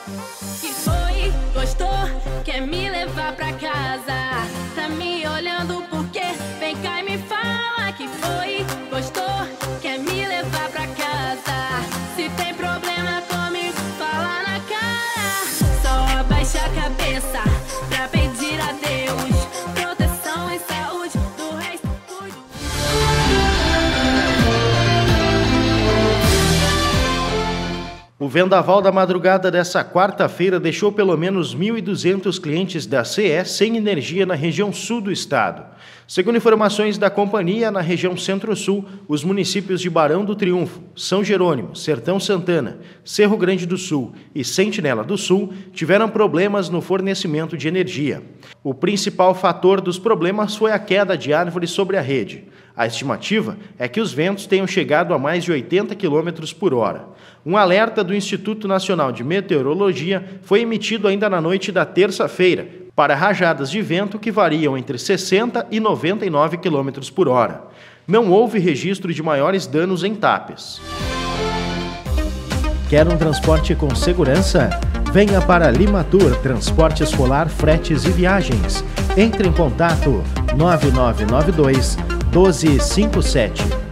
Que foi, gostou, quer me levar pra casa. Tá me olhando por quê? Vem cá e me fala. Que foi, gostou, quer me levar pra casa. Se tem problema comigo, fala na cara. Só abaixa a cabeça pra pedir a Deus proteção e saúde, do resto cuide. O vendaval da madrugada dessa quarta-feira deixou pelo menos 1.200 clientes da CE sem energia na região sul do estado. Segundo informações da companhia, na região centro-sul, os municípios de Barão do Triunfo, São Jerônimo, Sertão Santana, Cerro Grande do Sul e Sentinela do Sul tiveram problemas no fornecimento de energia. O principal fator dos problemas foi a queda de árvores sobre a rede. A estimativa é que os ventos tenham chegado a mais de 80 km por hora. Um alerta do Instituto Nacional de Meteorologia foi emitido ainda na noite da terça-feira para rajadas de vento que variam entre 60 e 99 km por hora. Não houve registro de maiores danos em Tapes. Quer um transporte com segurança? Venha para Limatur Transporte Escolar, Fretes e Viagens. Entre em contato 9992 1257.